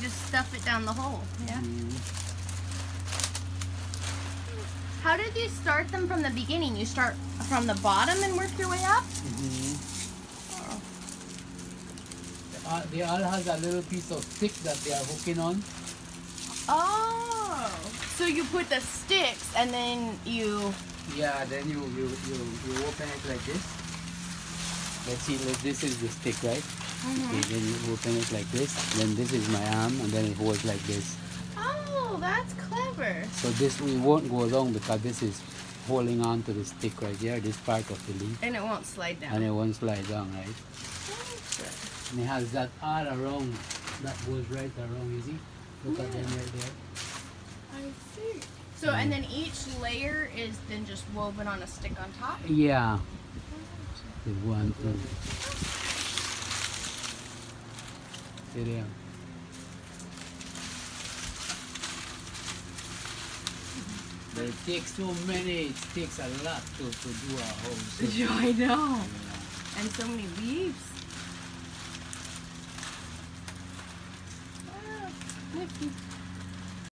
just stuff it down the hole. Yeah. Mm-hmm. How did you start them from the beginning? You start from the bottom and work your way up? Mm-hmm. Oh. They all has a little piece of stick that they are hooking on. Oh. So you put the sticks and then you... Yeah, then you open it like this. Let's see, this is the stick, right? Mm-hmm. Okay, then you open it like this. Then this is my arm, and then it holds like this. Oh, that's clever. So this we won't go along because this is holding on to the stick right here, this part of the leaf. And it won't slide down. And it won't slide down, right? And it has that all around, that goes right around, you see? Look at them right there. I see. So, and then each layer is then just woven on a stick on top? Yeah. The one, two. See there. But it takes so many, it takes a lot to do a house. Yeah, I know. Yeah. And so many leaves. Wow, Nicky.